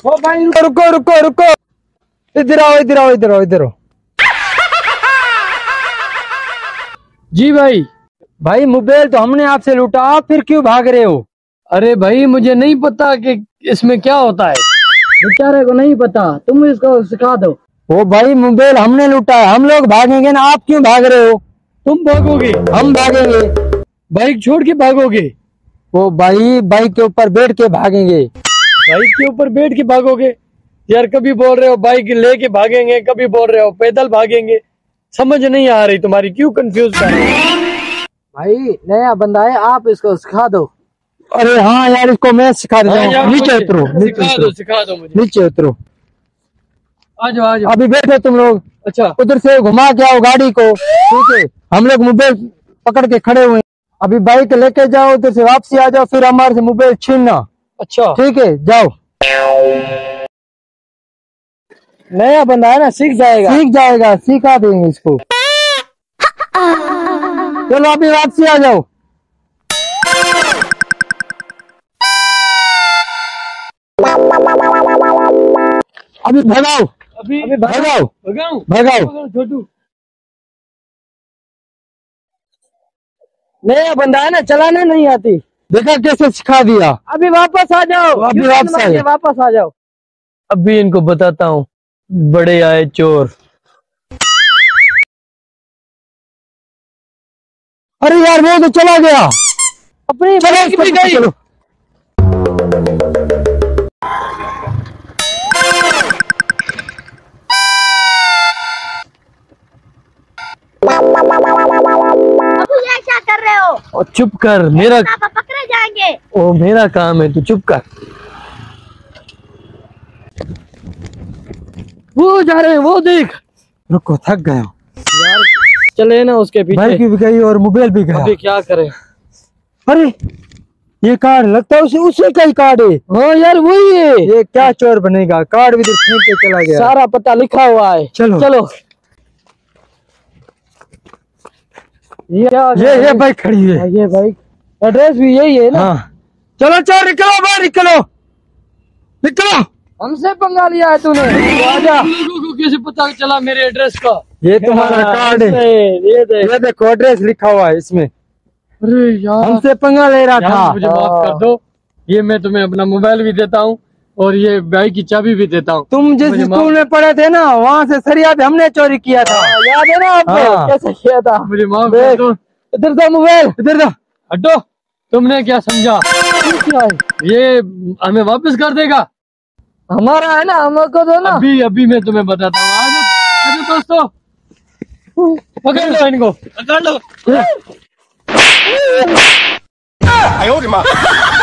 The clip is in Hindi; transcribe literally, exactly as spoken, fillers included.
ओ भाई रुको रुको रुको, इधर आओ इधर आओ इधर आओ इधर आओ। जी भाई। भाई मोबाइल तो हमने आपसे लूटा, आप फिर क्यों भाग रहे हो? अरे भाई मुझे नहीं पता कि इसमें क्या होता है। बेचारे को नहीं पता, तुम इसको सिखा दो। ओ भाई मोबाइल हमने लूटा है, हम लोग भागेंगे ना, आप क्यों भाग रहे हो? तुम भागोगे? हम भागेंगे। बाइक छोड़ के भागोगे? ओ भाई बाइक के ऊपर बैठ के भागेंगे। बाइक के ऊपर बैठ के भागोगे? यार कभी बोल रहे हो बाइक लेके भागेंगे, कभी बोल रहे हो पैदल भागेंगे, समझ नहीं आ रही तुम्हारी, क्यों कंफ्यूज कर रहे हो? भाई नया बंदा है, आप इसको सिखा दो। अरे हाँ यार इसको मैं सिखा देता हूँ। नीचे उतरो, सिखा दो सिखा दो मुझे। नीचे उतरो, आ जाओ आ जाओ। अभी बैठे तुम लोग। अच्छा उधर से घुमा के आओ गाड़ी को, ठीक है? हम लोग मोबाइल पकड़ के खड़े हुए, अभी बाइक लेके जाओ, उधर से वापसी आ जाओ, फिर हमारे से मोबाइल छीनना। अच्छा ठीक है, जाओ। नया बंदा है ना, सीख जाएगा। सीख जाएगा, सिखा देंगे इसको। चलो अभी वापसी आ जाओ। अभी भगाओ, अभी अभी भगाओ भगाओ भगाओ। छोटू नया बंदा है ना, चलाना नहीं आती, देखा कैसे सिखा दिया। अभी वापस आ जाओ, अभी वापस आ जाओ, वापस आ जाओ। अभी इनको बताता हूँ, बड़े आए चोर। अरे यार वो तो चला गया, अपनी बाइक भी गई। चलो। अबू ये क्या कर रहे हो? और चुप कर, मेरा पापा पकड़े जाएंगे। ओ मेरा काम है, तू चुप कर। वो जा रहे हैं, वो देख। रुको, थक गया यार चले ना उसके पीछे। बाइक भी गई और मोबाइल भी गया। अभी क्या करें? अरे ये कार्ड लगता है उसे उसी का ही कार्ड है। हाँ यार वही है। ये क्या चोर बनेगा, कार्ड भी फेंक के चला गया। सारा पता लिखा हुआ है। चलो चलो। ये ये ये बाइक खड़ी है। ये बाइक एड्रेस भी यही है ना? हाँ चलो चलो निकलो बाहर, निकलो निकलो। हमसे पंगा लिया है तूने। आजा। लोगों को कैसे पता चला मेरे एड्रेस का? ये तुम्हारा कार्ड है, ये देख, ये देखो एड्रेस लिखा हुआ है इसमें। अरे यार हमसे पंगा ले रहा था। मुझे माफ कर दो, ये मैं तुम्हें अपना मोबाइल भी देता हूँ और ये बाइक की चाबी भी देता हूँ। तुम जिस स्कूल में पढ़े थे ना, वहाँ से सरिया भी हमने चोरी किया था, याद है ना आपको? हाँ। कैसे किया था? मुझे माफ कर दो। इधर था मोबाइल, इधर था। हटो, तुमने क्या समझा? ये हमें वापस कर देगा? हमारा है ना, हमको दो ना। अभी अभी मैं तुम्हें बताता हूँ। आ जाओ आ जाओ दोस्तों, पकड़ लो इनको, पकड़ लो। 哎呦我的妈！